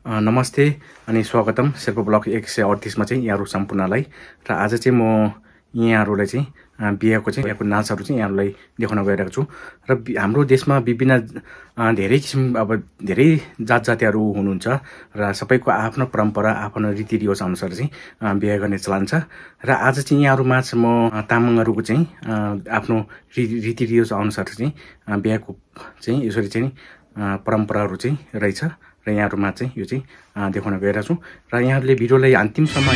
नमस्ते अनि स्वागतम शेर्पा ब्लक 138 मा चाहिँ यहाँहरु सम्पूर्णलाई र आज चाहिँ म यहाँहरुलाई चाहिँ बिहाको नाचहरु चाहिँ यहाँहरुलाई देखाउन गइरहेको छु र हाम्रो देशमा विभिन्न धेरै किसिम धेरै जातजातिहरु हुनुहुन्छ र सबैको आफ्नो परम्परा आफ्नो रीतिरिवाज अनुसार चाहिँ बिहा गर्ने चलन छ र आज चाहिँ यहाँहरुमा म तामाङहरुको चाहिँ आफ्नो रीतिरिवाज अनुसार चाहिँ बिहाको चाहिँ यसरी चाहिँ परम्पराहरु चाहिँ रहेछ र यहाँहरुमा चाहिँ यो चाहिँ देखाउन गइरहेको छु र यहाँहरुले भिडियोलाई अन्तिमसम्म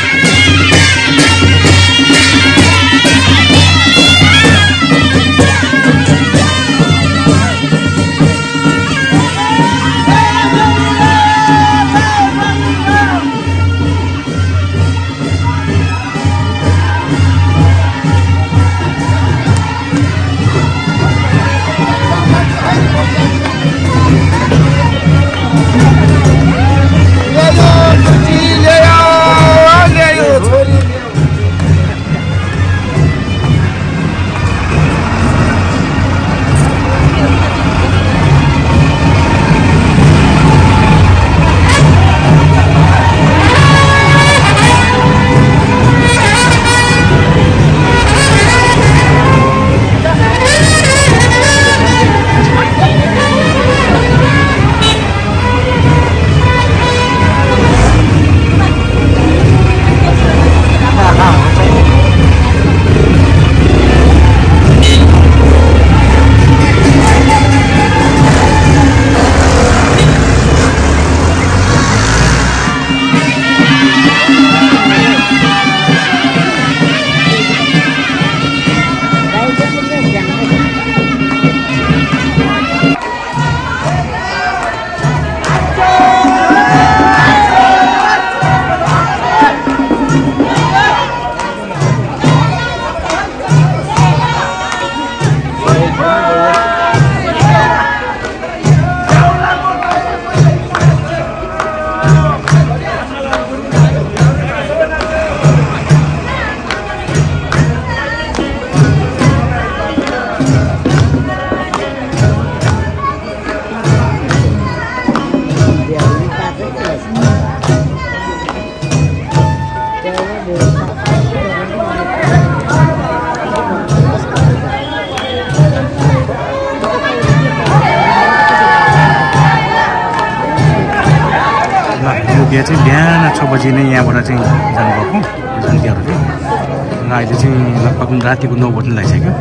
बिहा चाहिँ बिहान 6 बजे नै यहाँबाट चाहिँ जानुभएको सन्तीहरु चाहिँ र अहिले चाहिँ लगभग रातिको 9 बज्न लागिसक्यो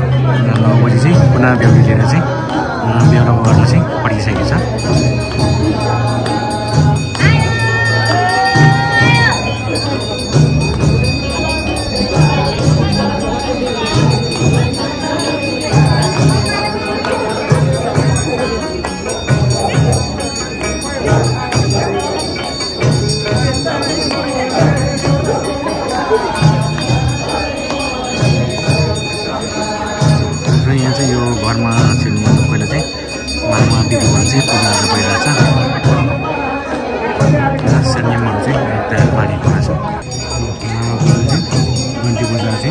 र 9 बजे चाहिँ पुनः बेहुली लिएर चाहिँ बेहुला गर्न चाहिँ पठाइसकेको छ यो घरमा चाहिँ पहिला चाहिँ घरमा विधिमा चाहिँ पूजाहरू भइरहेछ नियमहरू चाहिँ तयार पारेको छ घन्टी बजार चाहिँ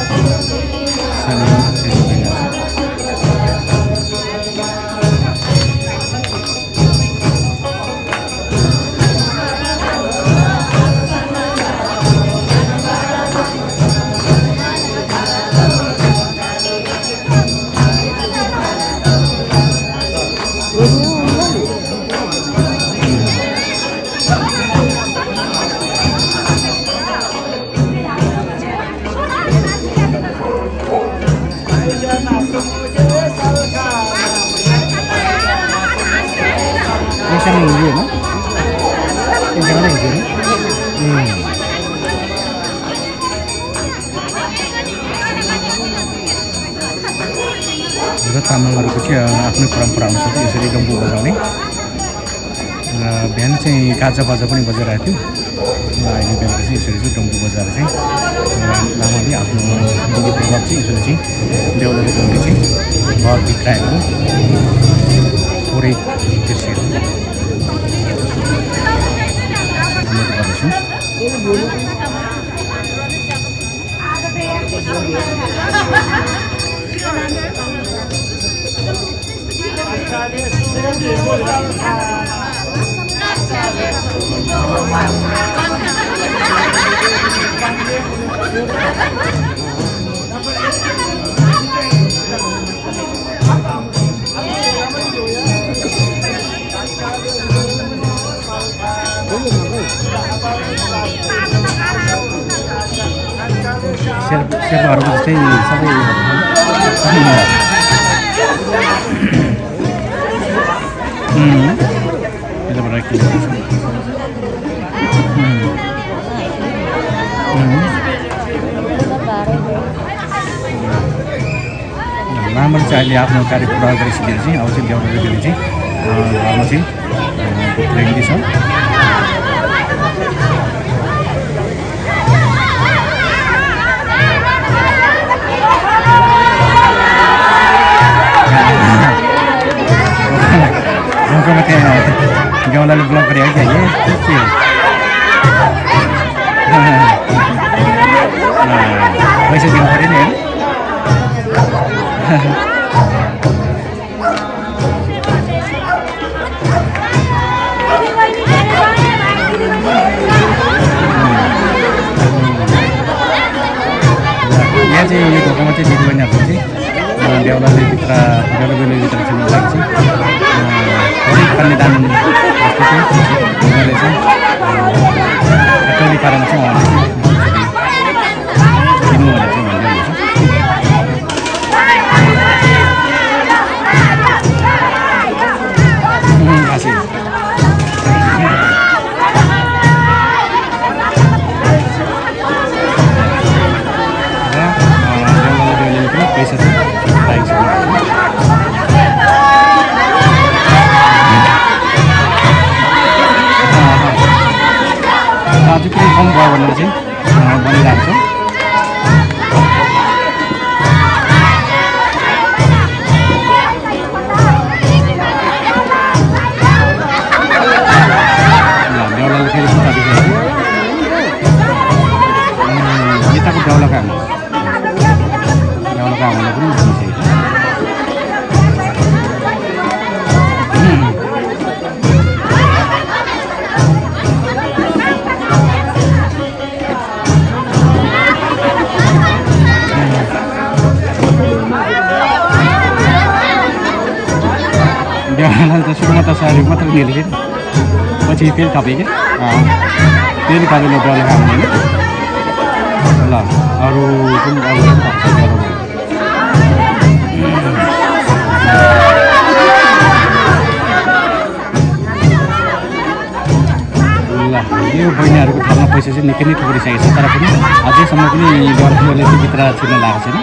तामाङहरुको चाहिँ आफ्नो परम्परा अनुसार यसरी डम्बु बजाउने बिहान चाहिँ काजा बाजा पनि बजाइरहेको थियो र अहिले बेलुका चाहिँ यसरी चाहिँ डम्बु बजाएर चाहिँ लामाले आफ्नो विधिपूर्वक चाहिँ यसरी चाहिँ बेहुलाले बेहुली चाहिँ घर भित्राएको थोरै दृश्यहरू गर्दैछौँ शेर्पाहरूको जस्तै सबै लामाले चाहिँ अहिले आफ्नो कार्य पुरा गरिसकेर चाहिँ अब चाहिँ ल्याउनु चाहिँ घरमा चाहिँ भित्र छ। गाउँलाले ब्लक गरे है के पैसा दिनु पऱ्यो नि यहाँ चाहिँ यो ढोकामा चाहिँ दिदी बहिनीहरू चाहिँ बेहुलाले भित्र बेहुला छिर्नु लागि चाहिँ कन्यादान जस्तो चाहिँ उनीहरूले चाहिँ टोली पारामा चाहिँ उहाँले किन्नु भनेर चाहिँ भन्दै हुनुहुन्छ। पैसा अझै पनि कम भयो भनेर चाहिँ भनिरहेको छ। बेहुलाले फेरि पुरा देखिरहेको यताको बेहुलाको आमालाई पनि भनिसकेको बेहुलाले त सुरुमा त साडी मात्र लिएर पछि फेरि थपेँ क्या फेरि तपाईँले बेहुलाको आमा होइन ल अरू पनि यो बहिनीहरूको थालमा पैसा चाहिँ निकै नै थुप्रिसकेको छ तर पनि अझैसम्म पनि बेहुलाले चाहिँ भित्र छिर्न लागेको छैन।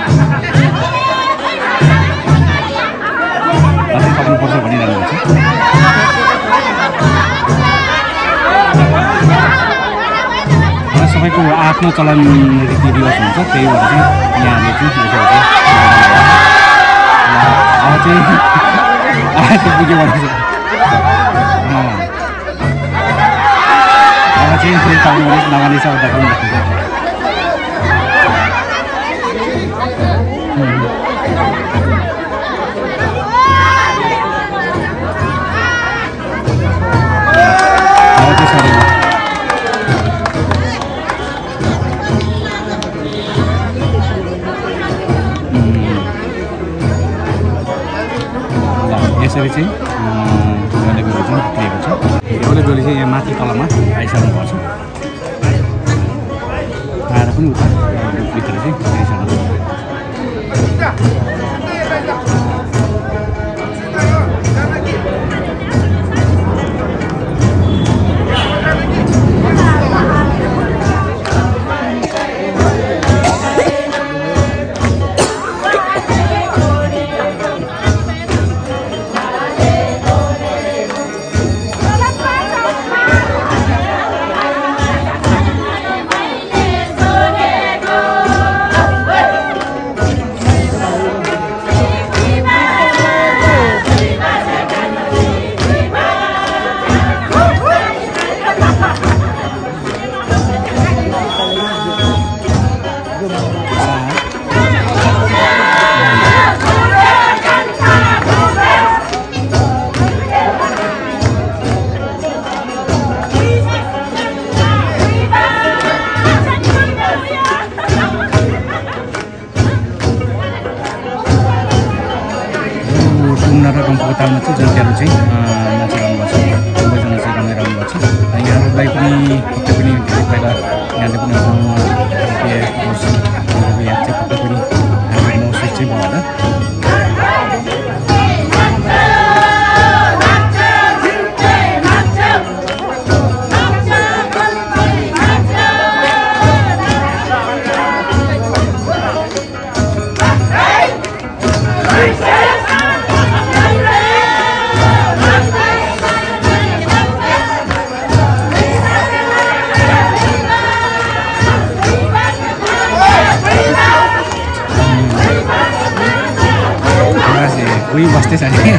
अझै सक्नुपर्छ भनिरहनु हुन्छ। सबैको आफ्नो चलन रीतिरिवाज हुन्छ त्यही भएर चाहिँ यहाँले चाहिँ अब चाहिँ पुग्यो भने चाहिँ अब चाहिँ फेरि तपाईँले नगाने छ उता पनि देखिन्छ। अब त्यसरी यसरी चाहिँ बेहुला बेहुली चाहिँ दिएको छ। बेहुला बेहुली चाहिँ यहाँ माथि तलमा आइसक्नु भएको छ। आएर पनि उता भित्र चाहिँ आइसक्नु छ। तालमा चाहिँ जनताहरू चाहिँ नाचिरहनु भएको छ, सबैजना चाहिँ रमाइरहनु भएको छ। र यहाँहरूलाई पनि पक्कै पनि धेरै पहिला यहाँले पनि आफ्नो याद चाहिँ पक्कै पनि हाम्रो महसुस चाहिँ भयो होला। कोही बस्दै छ नि